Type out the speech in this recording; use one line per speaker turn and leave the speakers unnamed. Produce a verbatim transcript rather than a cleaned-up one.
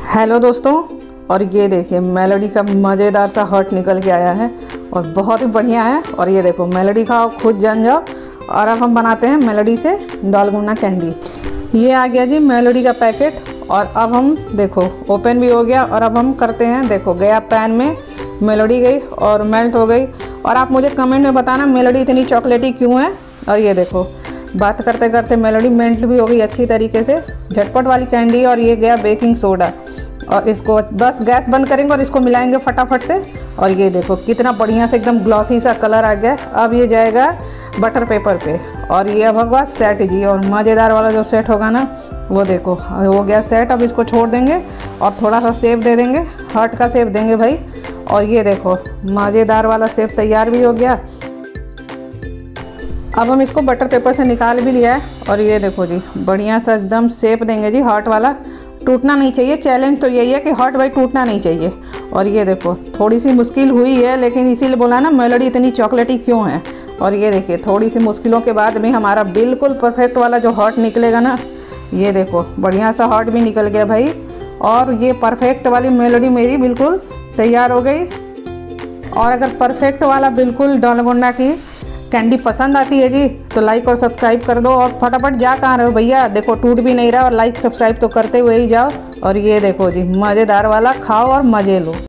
Hello दोस्तों, और ये देखिए मेलोडी का मज़ेदार सा हर्ट निकल के आया है और बहुत ही बढ़िया है। और ये देखो मेलोडी खाओ खुद जान जाओ। और अब हम बनाते हैं मेलोडी से डालगुना कैंडी। ये आ गया जी मेलोडी का पैकेट। और अब हम देखो ओपन भी हो गया। और अब हम करते हैं, देखो गया पैन में, मेलोडी गई और मेल्ट हो गई। और आप मुझे कमेंट में बताना मेलोडी इतनी चॉकलेटी क्यों है। और ये देखो बात करते करते मेलोडी मेल्ट भी हो गई अच्छी तरीके से, झटपट वाली कैंडी। और ये गया बेकिंग सोडा। और इसको बस गैस बंद करेंगे और इसको मिलाएंगे फटाफट से। और ये देखो कितना बढ़िया से एकदम ग्लॉसी सा कलर आ गया। अब ये जाएगा बटर पेपर पे और ये अब होगा सेट जी। और मज़ेदार वाला जो सेट होगा ना, वो देखो हो गया सेट। अब इसको छोड़ देंगे और थोड़ा सा सेब दे देंगे, हार्ट का सेब देंगे भाई। और ये देखो मज़ेदार वाला सेब तैयार भी हो गया। अब हम इसको बटर पेपर से निकाल भी लिया है। और ये देखो जी बढ़िया सा एकदम सेब देंगे जी, हार्ट वाला, टूटना नहीं चाहिए। चैलेंज तो यही है कि हार्ट भाई टूटना नहीं चाहिए। और ये देखो थोड़ी सी मुश्किल हुई है, लेकिन इसीलिए बोला ना मेलोडी इतनी चॉकलेटी क्यों है। और ये देखिए थोड़ी सी मुश्किलों के बाद भी हमारा बिल्कुल परफेक्ट वाला जो हार्ट निकलेगा ना, ये देखो बढ़िया सा हार्ट भी निकल गया भाई। और ये परफेक्ट वाली मेलोडी मेरी बिल्कुल तैयार हो गई। और अगर परफेक्ट वाला बिल्कुल डालगुना की कैंडी पसंद आती है जी, तो लाइक और सब्सक्राइब कर दो। और फटाफट जा कहाँ रहे हो भैया, देखो टूट भी नहीं रहा। और लाइक सब्सक्राइब तो करते हुए ही जाओ। और ये देखो जी मज़ेदार वाला खाओ और मज़े लो।